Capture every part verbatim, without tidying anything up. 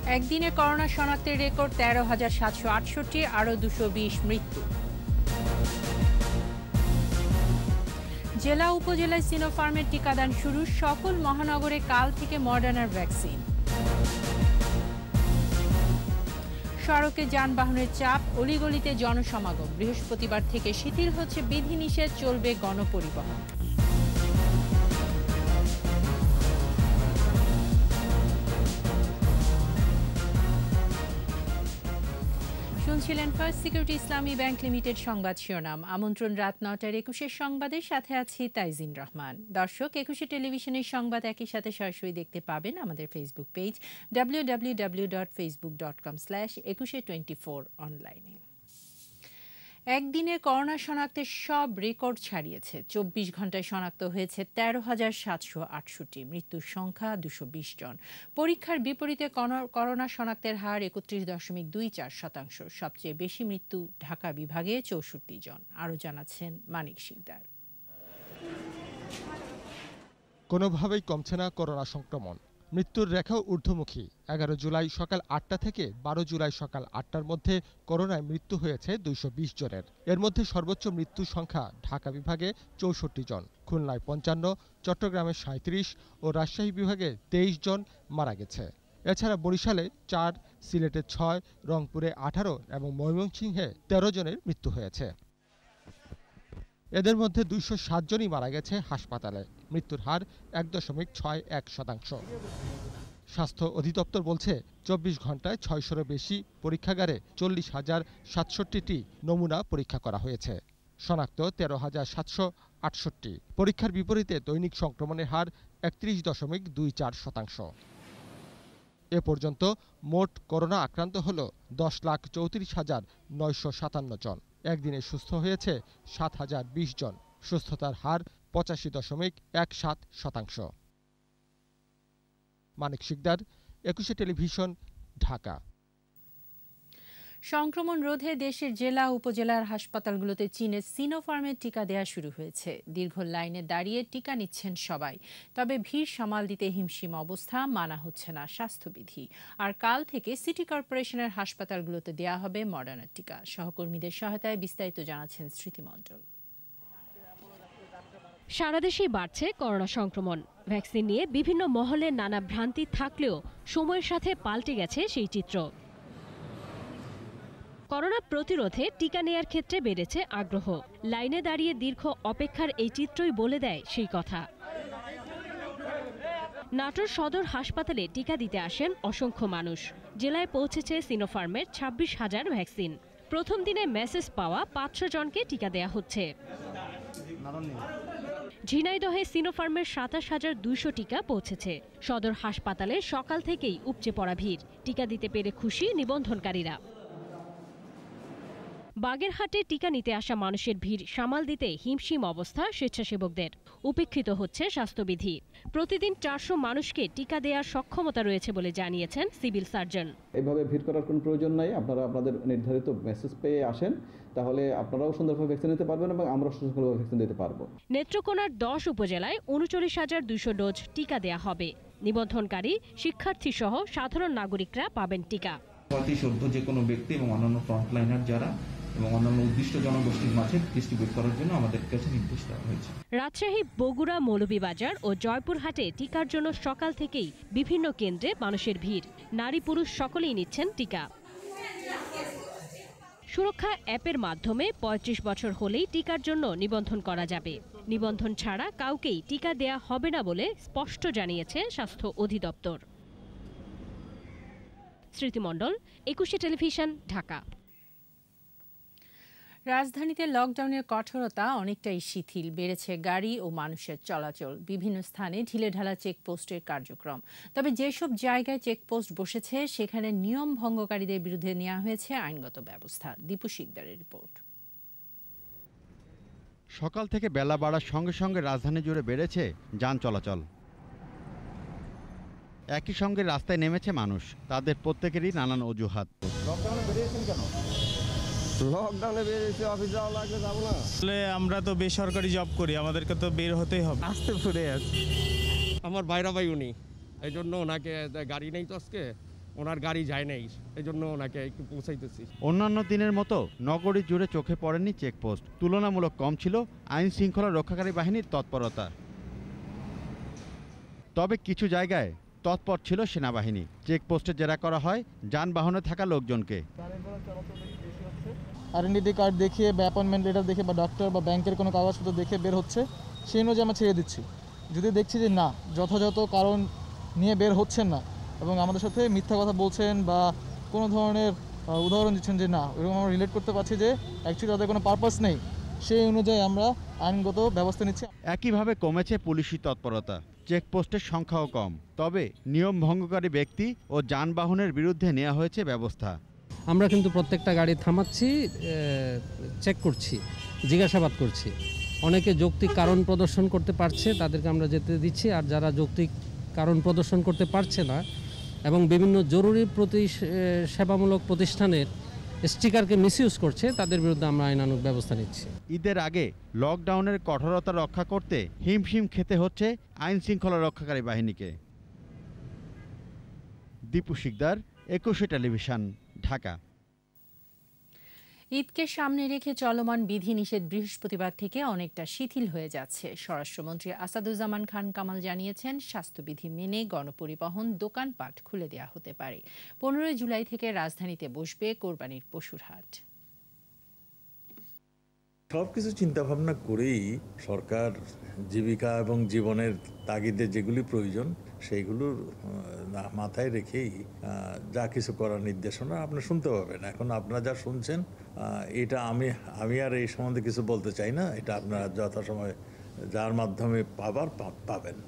একদিনে করোনা শনাক্তের রেকর্ড তেরো হাজার সাতশো আটষট্টি, আরও দুশো বিশ মৃত্যু। জেলা উপজেলায় সিনোফার্মের টিকাদান শুরু, সকল মহানগরে কাল থেকে মডার্নার ভ্যাকসিন। সড়কে যানবাহনের চাপ, অলিগলিতে জনসমাগম, বৃহস্পতিবার থেকে শিথিল হচ্ছে বিধিনিষেধ, চলবে গণপরিবহন। শুনছিলেন first security Islami bank limited সংবাদ শিরোনাম। আমন্ত্রণ রাত নটার একুশের সংবাদের সাথে আছি তাইজিন রহমান। দর্শক, একুশে টেলিভিশনের সংবাদ একই সাথে সরাসরি দেখতে পাবেন আমাদের Facebook page W W W dot Facebook dot com slash Ekushey twenty four অনলাইনে। একদিনে করোনা শনাক্তের সব রেকর্ড ছাড়িয়েছে। চব্বিশ ঘন্টায় শনাক্ত হয়েছে তেরো হাজার সাতশো আটষট্টি, মৃত্যুর সংখ্যা দুশো বিশ জন। পরীক্ষার বিপরীতে করোনা শনাক্তের হার একত্রিশ দশমিক দুই চার শতাংশ। সবচেয়ে বেশি মৃত্যু ঢাকা বিভাগে চৌষট্টি জন। আরও জানাচ্ছেন মানিক শিকদার। কোনোভাবেই কমছে না করোনা সংক্রমণ, মৃত্যুর রেখাও ঊর্ধ্বমুখী। এগারো জুলাই সকাল আটটা থেকে বারো জুলাই সকাল আটটার মধ্যে করোনায় মৃত্যু হয়েছে দুইশো বিশ জনের। এর মধ্যে সর্বোচ্চ মৃত্যুর সংখ্যা ঢাকা বিভাগে চৌষট্টি জন, খুলনায় পঞ্চান্ন, চট্টগ্রামে সাঁত্রিশ ও রাজশাহী বিভাগে তেইশ জন মারা গেছে। এছাড়া বরিশালে চার, সিলেটে ছয়, রংপুরে আঠারো এবং ময়মনসিংহে তেরো জনের মৃত্যু হয়েছে। এদের মধ্যে দুইশো সাত জনই মারা গেছে হাসপাতালে। মৃত্যুর হার এক দশমিক ছয় এক শতাংশ। স্বাস্থ্য অধিদপ্তর বলছে, চব্বিশ ঘন্টায় ছয়শোরও বেশি পরীক্ষাগারে চল্লিশ হাজার সাতষট্টিটি নমুনা পরীক্ষা করা হয়েছে। শনাক্ত তেরো হাজার সাতশো আটষট্টি। পরীক্ষার বিপরীতে দৈনিক সংক্রমণের হার একত্রিশ দশমিক দুই চার শতাংশ। এ পর্যন্ত মোট করোনা আক্রান্ত হল দশ লাখ চৌত্রিশ হাজার নয়শো সাতান্ন জন। একদিনে সুস্থ হয়েছে সাত হাজার বিশ জন। সুস্থতার হার পঁচাশি দশমিক এক সাত শতাংশ। মানিক শিকদার, একুশে টেলিভিশন, ঢাকা। সংক্রমণ রোধে দেশের জেলা উপজেলার হাসপাতালগুলোতে চীনের সিনোফার্মের টিকা দেয়া শুরু হয়েছে। দীর্ঘ লাইনে দাঁড়িয়ে টিকা নিচ্ছেন সবাই। তবে ভিড় সামাল দিতে হিমশিম অবস্থা, মানা হচ্ছে না স্বাস্থ্যবিধি। আর কাল থেকে সিটি কর্পোরেশনের হাসপাতালগুলোতে দেয়া হবে মডার্নার টিকা। সহকর্মীদের সহায়তায় বিস্তারিত জানাচ্ছেন স্মৃতি মণ্ডল। সারা দেশেই বাড়ছে করোনা সংক্রমণ। ভ্যাকসিন নিয়ে বিভিন্ন মহলে নানা ভ্রান্তি থাকলেও সময়ের সাথে পাল্টে গেছে সেই চিত্র। করোনা প্রতিরোধে টিকা নেয়ার ক্ষেত্রে বেড়েছে আগ্রহ। লাইনে দাঁড়িয়ে দীর্ঘ অপেক্ষার এই চিত্রই বলে দেয় সেই কথা। নাটোর সদর হাসপাতালে টিকা দিতে আসেন অসংখ্য মানুষ। জেলায় পৌঁছেছে সিনোফার্মের ছাব্বিশ হাজার ভ্যাকসিন। প্রথম দিনে মেসেজ পাওয়া পাঁচশো জনকে টিকা দেয়া হচ্ছে। ঝিনাইদহে সিনোফার্মের সাতাশ হাজার দুইশো টিকা পৌঁছেছে। সদর হাসপাতালে সকাল থেকেই উপচে পড়া ভিড়। টিকা দিতে পেরে খুশি নিবন্ধনকারীরা। বাগেরহাটে টিকা নিতে আসা মানুষের ভিড় সামাল দিতে হিমশিম অবস্থা স্বেচ্ছাসেবকদের। উপেক্ষিত হচ্ছে স্বাস্থ্যবিধি। প্রতিদিন চারশো মানুষকে টিকা দেওয়ার সক্ষমতা রয়েছে বলে জানিয়েছেন সিভিল সার্জন। এভাবে ভিড় করার কোনো প্রয়োজন নাই। আপনারা আপনাদের নির্ধারিত মেসেজ পেয়ে আসেন, তাহলে আপনারাও সুন্দরভাবে ভ্যাকসিন নিতে পারবেন এবং আমরা সুন্দরভাবে ভ্যাকসিন দিতে পারবো। নেত্রকোনার দশ উপজেলায় উনচল্লিশ হাজার দুইশো ডোজ টিকা দেয়া হবে। নিবন্ধনকারী, শিক্ষার্থী সহ সাধারণ নাগরিকরা পাবেন টিকা। অতিসদ্য যে কোনো ব্যক্তি এবং অন্যান্য ফ্রন্টলাইনার যারা এবং অন্যান্য উদ্দিষ্ট জনগোষ্ঠীর মাঝে ডিস্ট্রিবিউট করার জন্য আমাদের কাছে নির্দেশ দেওয়া হয়েছে। রাজশাহী, বগুড়া, মৌলভীবাজার ও জয়পুরহাটে টিকার জন্য সকাল থেকেই বিভিন্ন কেন্দ্রে মানুষের ভিড়। নারী পুরুষ সকলেই নিচ্ছেন টিকা। সুরক্ষা অ্যাপের মাধ্যমে পঁয়ত্রিশ বছর হলেই টিকার জন্য নিবন্ধন করা যাবে। নিবন্ধন ছাড়া কাউকেই টিকা দেয়া হবে না বলে স্পষ্ট জানিয়েছে স্বাস্থ্য অধিদপ্তর। স্মৃতি মণ্ডল, একুশে টেলিভিশন, ঢাকা। রাজধানীতে লকডাউনের কঠোরতা অনেকটাই শিথিল। বেড়েছে গাড়ি ও মানুষের চলাচল। বিভিন্ন স্থানে ঢিলেঢালা চেকপোস্টের কার্যক্রম। তবে যেসব জায়গায় চেকপোস্ট বসেছে সেখানে নিয়ম ভঙ্গকারীদের বিরুদ্ধে নেওয়া হয়েছে আইনগত ব্যবস্থা। দীপু শিকদারের রিপোর্ট। সকাল থেকে বেলা বাড়ার সঙ্গে সঙ্গে রাজধানী জুড়ে বেড়েছে যান চলাচল। একই সঙ্গে রাস্তায় নেমেছে মানুষ। তাদের প্রত্যেকেরই নানান অজুহাত। লকডাউনে বেরিয়েছেন কেন? লকডাউনে বেরিয়েছি, অফিস যাওয়া লাগলে যাবো না। আসলে আমরা তো বেসরকারি জব করি, আমাদেরকে তো বের হতেই হবে। আসতে ফুরে আছে আমার ভাইরা ভাই উনি, এই জন্য ওনাকে গাড়ি নেই তো আজকে, ওনার গাড়ি যায় নাই, এই জন্য ওনাকে একটু পৌঁছাইতেছি। অন্যান্য দিনের মতো নগরী জুড়ে চোখে পড়েনি চেকপোস্ট, তুলনামূলক কম ছিল আইন শৃঙ্খলা রক্ষাকারী বাহিনীর তৎপরতা। তবে কিছু জায়গায় তৎপর ছিল সেনাবাহিনী। চেকপোস্টে জেরা করা হয় যানবাহনে থাকা লোকজনকে। আইডেন্টিটি কার্ড দেখিয়ে বা অ্যাপয়েন্টমেন্ট লেটার দেখে বা ডক্টর বা ব্যাংকের কোনো কাগজপত্র দেখে বের হচ্ছে, সেই অনুযায়ী আমরা ছেড়ে দিচ্ছি। যদি দেখছি যে না, যথাযথ কারণ নিয়ে বের হচ্ছেন না এবং আমাদের সাথে মিথ্যা কথা বলছেন বা কোনো ধরনের উদাহরণ দিচ্ছেন যে না, এরকম আমরা রিলেট করতে পারছি যে অ্যাকচুয়ালি তাদের কোনো পারপাস নেই, সেই অনুযায়ী আমরা আইনগত ব্যবস্থা নিচ্ছি। একইভাবে কমেছে পুলিশি তৎপরতা, চেকপোস্টের সংখ্যাও কম। তবে নিয়ম ভঙ্গকারী ব্যক্তি ও যানবাহনের বিরুদ্ধে নেওয়া হয়েছে ব্যবস্থা। আমরা কিন্তু প্রত্যেকটা গাড়ি থামাচ্ছি, চেক করছি, জিজ্ঞাসাবাদ করছি। অনেকে যৌক্তিক কারণ প্রদর্শন করতে পারছে, তাদেরকে আমরা যেতে দিচ্ছি। আর যারা যৌক্তিক কারণ প্রদর্শন করতে পারছে না এবং বিভিন্ন জরুরি প্রতি সেবামূলক প্রতিষ্ঠানের স্টিকারকে মিসইউজ করছে, তাদের বিরুদ্ধে আমরা আইনানুগ ব্যবস্থা নিচ্ছি। ঈদের আগে লকডাউনের কঠোরতা রক্ষা করতে হিমশিম খেতে হচ্ছে আইন শৃঙ্খলা রক্ষাকারী বাহিনীকে। দীপু শিকদার, একুশে টেলিভিশন, ঢাকা। ঈদকে সামনে রেখে চলমান বিধিনিষেধ বৃহস্পতিবার থেকে অনেকটা শিথিল হয়ে যাচ্ছে। স্বরাষ্ট্রমন্ত্রী আসাদুজ্জামান খান কামাল জানিয়েছেন, স্বাস্থ্যবিধি মেনে গণপরিবহন, দোকানপাট খুলে দেওয়া হতে পারে। পনেরোই জুলাই থেকে রাজধানীতে বসবে কোরবানির পশুর হাট। সবকিছু চিন্তা ভাবনা করেই সরকার জীবিকা এবং জীবনের তাগিদে যেগুলি প্রয়োজন সেইগুলোর মাথায় রেখেই যা কিছু করার নির্দেশনা আপনি শুনতে পাবেন। এখন আপনারা যা শুনছেন এটা আমি আমি আর এই সম্বন্ধে কিছু বলতে চাই না, এটা আপনারা যথাসময়ে যার মাধ্যমে পাবার পাবেন।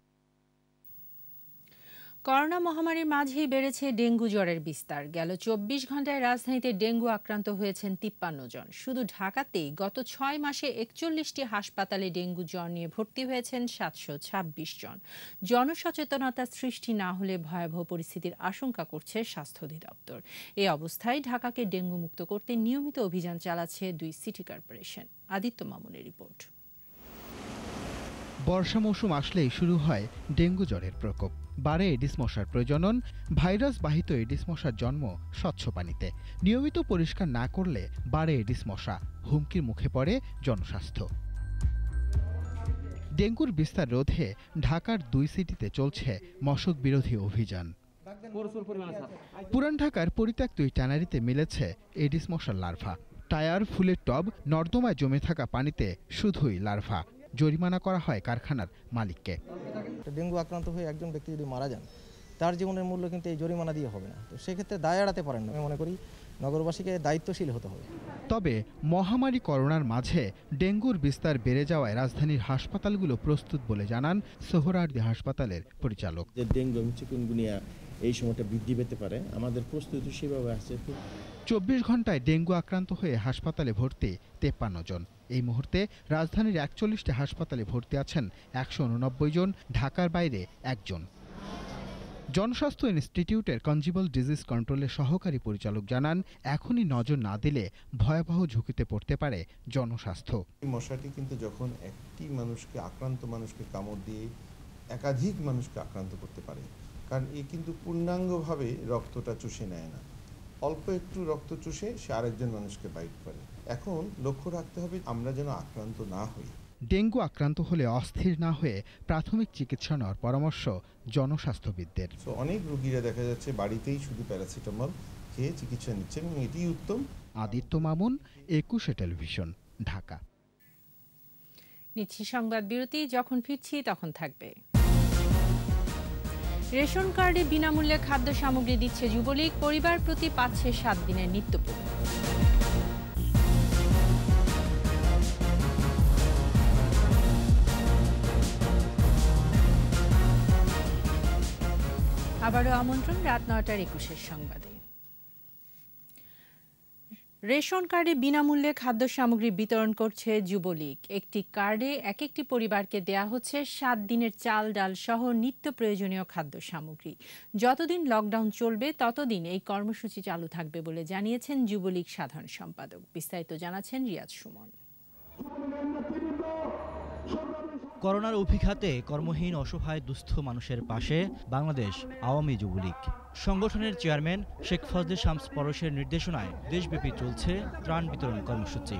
করোনা মহামারীর মাঝেই বেড়েছে ডেঙ্গু জ্বরের বিস্তার। গেল চব্বিশ ঘন্টায় রাজধানীতে ডেঙ্গু আক্রান্ত হয়েছেন তিপ্পান্ন জন। শুধু ঢাকাতেই গত ছয় মাসে একচল্লিশটি হাসপাতালে ডেঙ্গু জ্বর নিয়ে ভর্তি হয়েছেন সাতশো ছাব্বিশ জন। জনসচেতনতা সৃষ্টি না হলে ভয়াবহ পরিস্থিতির আশঙ্কা করছে স্বাস্থ্য অধিদপ্তর। এই অবস্থায় ঢাকাকে ডেঙ্গু মুক্ত করতে নিয়মিত অভিযান চালাচ্ছে দুই সিটি কর্পোরেশন। আদিত্য মামুনের রিপোর্ট। বর্ষা মৌসুম আসলেই শুরু হয় ডেঙ্গু জ্বরের প্রকোপ। বাড়ে এডিস মশার প্রজনন, ভাইরাস বাহিত এডিস মশার জন্ম স্বচ্ছ পানিতে। নিয়মিত পরিষ্কার না করলে বাড়ে এডিস মশা, হুমকির মুখে পড়ে জনস্বাস্থ্য। ডেঙ্গুর বিস্তার রোধে ঢাকার দুই সিটিতে চলছে মশক বিরোধী অভিযান। পুরান ঢাকার পরিত্যক্ত ট্যানারিতে মিলেছে এডিস মশার লার্ভা। টায়ার, ফুলের টব, নর্দমায় জমে থাকা পানিতে শুধুই লার্ভা। জরিমানা করা হয় কারখানার মালিককে। ডেঙ্গু আক্রান্ত হয়ে একজন ব্যক্তি যদি মারা যান, তার জীবনের মূল্য কিন্তু এই জরিমানা দিয়ে হবে না। তো সেক্ষেত্রে দায় এড়াতে পারেন না। আমি মনে করি নগরবাসীকে দায়িত্বশীল হতে হবে। তবে মহামারী করোনার মাঝে ডেঙ্গুর বিস্তার বেড়ে যাওয়ায় রাজধানীর হাসপাতালগুলো প্রস্তুত বলে জানান সোহরাওয়ার্দী হাসপাতালের পরিচালক। যে ডেঙ্গু এবং চিকুনগুনিয়া এই সময়টা বৃদ্ধি পেতে পারে, আমাদের প্রস্তুতি সেভাবে আছে। চব্বিশ ঘন্টায় ডেঙ্গু আক্রান্ত হয়ে হাসপাতালে ভর্তি তেপ্পান্ন জন। এই মুহূর্তে রাজধানীর একচল্লিশটি হাসপাতালে ভর্তি আছেন একশো উননব্বই জন, ঢাকার বাইরে একজন। জনস্বাস্থ্য ইনস্টিটিউটের কনজিবল ডিজিজ কন্ট্রোলের সহকারী পরিচালক জানান, এখনই নজর না দিলে ভয়াবহ ঝুঁকিতে পড়তে পারে জনস্বাস্থ্য। মশাটি কিন্তু যখন একটি মানুষকে আক্রান্ত মানুষকে কামড় দিয়ে একাধিক মানুষকে আক্রান্ত করতে পারে, কারণ এ কিন্তু পূর্ণাঙ্গভাবে রক্তটা চুষে নেয় না, অল্প একটু রক্ত চুষে সে আরেকজন মানুষকে বাইট করে। এখন লক্ষ্য রাখতে হবে আমরা যেন আক্রান্ত না হই। ডেঙ্গু আক্রান্ত হলে অস্থির না হয়ে প্রাথমিক চিকিৎসা নেওয়ার পরামর্শ জনস্বাস্থ্যবিদদের। অনেক রোগীরা দেখা যাচ্ছে বাড়িতেই শুধু প্যারাসিটামল খেয়ে চিকিৎসা নিচ্ছেন এবং এটি উত্তম। আদিত্য মামুন, একুশে টেলিভিশন, ঢাকা। নিচ্ছি সংবাদ বিরতি, যখন ফিরছি তখন থাকবে। রেশন কার্ডে বিনামূল্যে খাদ্য সামগ্রী দিচ্ছে যুবলীগ, পরিবার প্রতি পাচ্ছে সাত দিনের নিত্যপণ্য। আবারও আমন্ত্রণ রাত নয়টার একুশের সংবাদে। রেশন কার্ডে বিনামূল্যে খাদ্য সামগ্রী বিতরণ করছে যুবলীগ। একটি কার্ডে এক একটি পরিবারকে দেয়া হচ্ছে সাত দিনের চাল, ডাল সহ নিত্য প্রয়োজনীয় খাদ্য সামগ্রী। যতদিন লকডাউন চলবে ততদিন এই কর্মসূচি চালু থাকবে বলে জানিয়েছেন যুবলীগ সাধারণ সম্পাদক। বিস্তারিত জানাচ্ছেন রিয়াজ সুমন। করোনার অভিঘাতে কর্মহীন অসহায় দুস্থ মানুষের পাশে বাংলাদেশ আওয়ামী যুবলীগ। সংগঠনের চেয়ারম্যান শেখ ফজলে শামস পরশের নির্দেশনায় দেশব্যাপী চলছে ত্রাণ বিতরণ কর্মসূচি।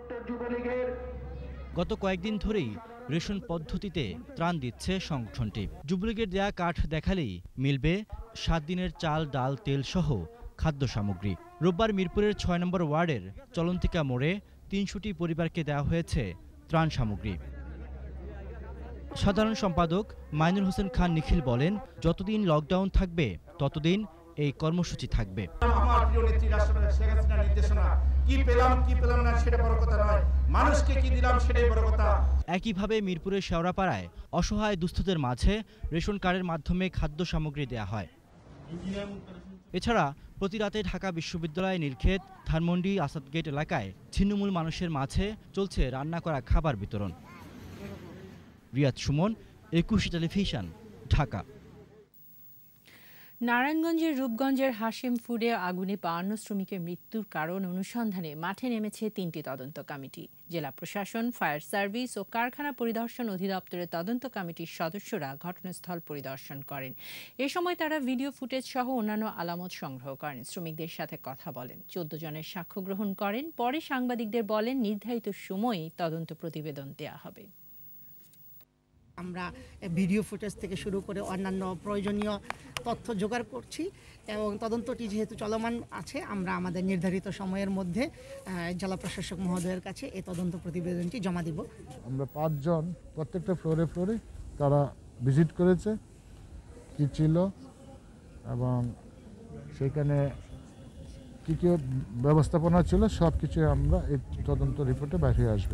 গত কয়েকদিন ধরেই রেশন পদ্ধতিতে ত্রাণ দিচ্ছে সংগঠনটি। যুবলীগের দেয়া কাঠ দেখালেই মিলবে সাত দিনের চাল, ডাল, তেল সহ খাদ্য সামগ্রী। রোববার মিরপুরের ছয় নম্বর ওয়ার্ডের চলন্তিকা মোড়ে তিনশোটি পরিবারকে দেওয়া হয়েছে ত্রাণ সামগ্রী। সাধারণ সম্পাদক মাইনুল হোসেন খান নিখিল বলেন, যতদিন লকডাউন থাকবে ততদিন এই কর্মসূচি থাকবে। আমার প্রিয় নেত্রী রাষ্ট্রপতি শেখ হাসিনার নির্দেশনা, কি পেলাম কি পেলাম না সেটা বড় কথা নয়, মানুষকে কি দিলাম সেটাই বড় কথা। একইভাবে মিরপুরের শেওড়াপাড়ায় অসহায় দুস্থদের মাঝে রেশন কার্ডের মাধ্যমে খাদ্য সামগ্রী দেয়া হয়। এছাড়া প্রতি রাতে ঢাকা বিশ্ববিদ্যালয়, নীলক্ষেত, ধানমন্ডি, আসাদগেট এলাকায় ছিন্নমূল মানুষের মাঝে চলছে রান্না করা খাবার বিতরণ। রিয়াদ সুমন, একুশে টেলিভিশন, ঢাকা। নারায়ণগঞ্জের রূপগঞ্জের হাশিম ফুডে আগুনে বাহান্ন শ্রমিকের মৃত্যুর কারণ অনুসন্ধানে মাঠে নেমেছে তিনটি তদন্ত কমিটি। জেলা প্রশাসন, ফায়ার সার্ভিস ও কারখানা পরিদর্শন অধিদপ্তরের তদন্ত কমিটির সদস্যরা ঘটনাস্থল পরিদর্শন করেন। এ সময় তারা ভিডিও ফুটেজ সহ অন্যান্য আলামত সংগ্রহ করেন, শ্রমিকদের সাথে কথা বলেন, চোদ্দ জনের সাক্ষ্য গ্রহণ করেন। পরে সাংবাদিকদের বলেন, নির্ধারিত সময়ে তদন্ত প্রতিবেদন দেয়া হবে। আমরা ভিডিও ফুটেজ থেকে শুরু করে অন্যান্য প্রয়োজনীয় তথ্য জোগাড় করছি এবং তদন্তটি যেহেতু চলমান আছে, আমরা আমাদের নির্ধারিত সময়ের মধ্যে জেলা প্রশাসক মহোদয়ের কাছে এই তদন্ত প্রতিবেদনটি জমা দিব। আমরা পাঁচজন প্রত্যেকটা ফ্লোরে ফ্লোরে তারা ভিজিট করেছে কি ছিল এবং সেখানে কী কী ব্যবস্থাপনা ছিল সব কিছু আমরা এই তদন্ত রিপোর্টে বাইরে হয়ে আসবে।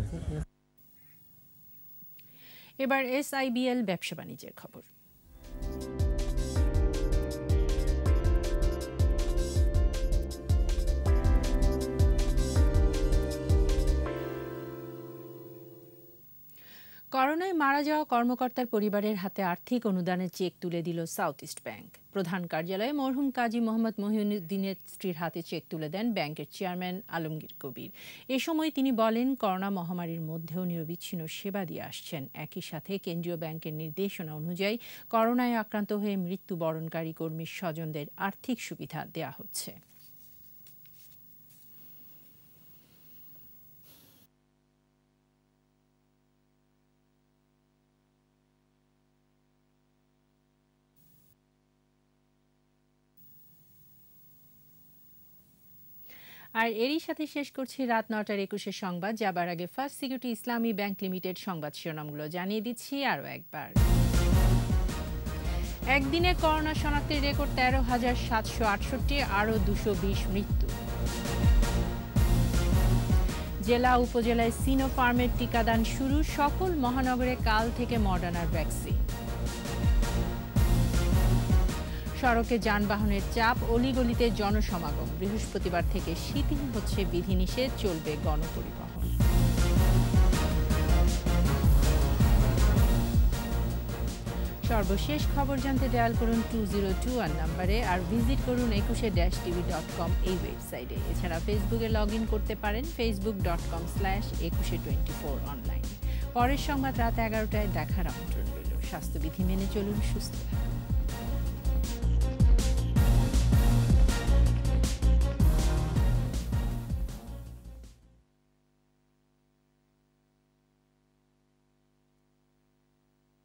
এবার এসআইবিএল ব্যবসা বাণিজ্যের খবর। করোনায় মারা যাওয়া কর্মকর্তার পরিবারের হাতে আর্থিক অনুদানের চেক তুলে দিল সাউথ ইস্ট ব্যাংক। প্রধান কার্যালয়ে মরহুম কাজী মোহাম্মদ মহিউদ্দিনের স্ত্রীর হাতে চেক তুলে দেন ব্যাংকের চেয়ারম্যান আলমগীর কবির। এ সময় তিনি বলেন, করোনা মহামারীর মধ্যেও নিরবিচ্ছিন্ন সেবা দিয়ে আসছেন। একই সাথে কেন্দ্রীয় ব্যাংকের নির্দেশনা অনুযায়ী করোনায় আক্রান্ত হয়ে মৃত্যুবরণকারী কর্মীর স্বজনদের আর্থিক সুবিধা দেয়া হচ্ছে। আর এরই সাথে শেষ করছি রাত নটার একুশের সংবাদ। যাবার আগে first security Islami bank limited সংবাদ শিরোনামগুলো জানিয়ে দিচ্ছি আরও একবার। একদিনে করোনা শনাক্তের রেকর্ড তেরো হাজার সাতশো আটষট্টি, আরও দুশো বিশ মৃত্যু। জেলা উপজেলায় সিনোফার্মের টিকাদান শুরু, সকল মহানগরে কাল থেকে মডার্নার ভ্যাকসিন। সড়কে যানবাহনের চাপ, অলিগলিতে জনসমাগম, বৃহস্পতিবার থেকে শিথিল হচ্ছে বিধিনিষেধ, চলবে গণপরিবহন। সর্বশেষ খবর জানতে ডায়াল করুন টু জিরো টু ওয়ান নাম্বারে আর ভিজিট করুন একুশে ড্যাশ টিভি ডট কম এই ওয়েবসাইটে। এছাড়া ফেসবুকে লগ ইন করতে পারেন Facebook dot com slash Ekushey twenty four অনলাইন। পরের সংবাদ রাত এগারোটায় দেখার আমন্ত্রণ রইল। স্বাস্থ্যবিধি মেনে চলুন, সুস্থ থাকুন।